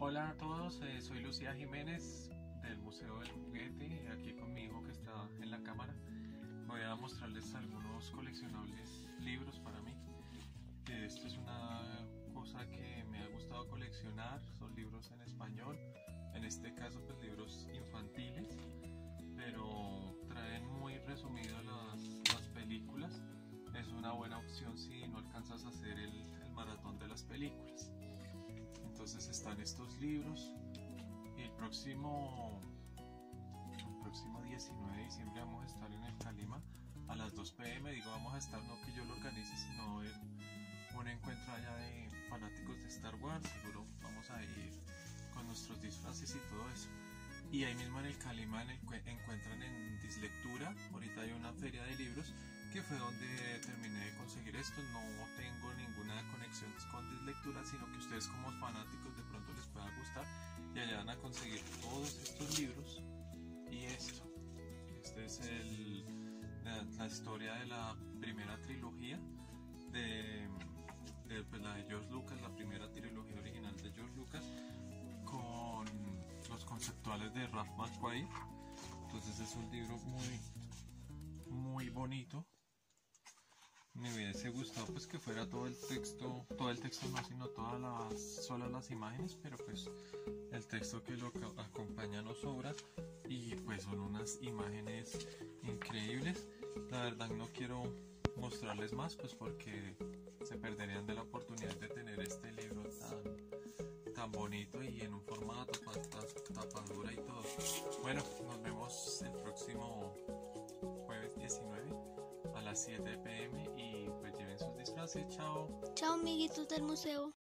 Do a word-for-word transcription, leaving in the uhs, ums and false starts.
Hola a todos, eh, soy Lucía Jiménez del Museo del Juguete, aquí con mi hijo que está en la cámara. Voy a mostrarles algunos coleccionables libros para mí. Eh, Esto es una cosa que me ha gustado coleccionar, son libros en español, en este caso pues libros infantiles, pero traen muy resumidas las, las películas. Es una buena opción si no alcanzas a hacer el, el maratón de las películas. Entonces están estos libros y el próximo, el próximo diecinueve de diciembre vamos a estar en el Calima a las dos pe eme. Digo vamos a estar, no que yo lo organice, sino el, un encuentro allá de fanáticos de Star Wars. Seguro vamos a ir con nuestros disfraces y todo eso. Y ahí mismo en el Calima en el, encuentran en Dislectura, ahorita hay una feria de libros que fue donde terminé de conseguir esto. No tengo ninguna conexión con Dislectura, sino que ustedes como fanáticos de pronto les pueda gustar y allá van a conseguir todos estos libros. Y esto, este es el, la, la historia de la primera trilogía de, de pues, la de George Lucas, la primera trilogía original de George Lucas, con los conceptuales de Ralph McQuarrie. Entonces es un libro muy muy bonito. Me hubiese gustado pues que fuera todo el texto, todo el texto no, sino todas las, solo las imágenes, pero pues el texto que lo acompaña nos sobra y pues son unas imágenes increíbles. La verdad no quiero mostrarles más pues porque se perderían de la oportunidad de tener este libro tan, tan bonito y en un formato, tapadura y todo. Bueno, nos vemos el próximo jueves diecinueve a las siete pe eme y pues lleven sus disfraces. Chao. Chao, amiguitos del museo.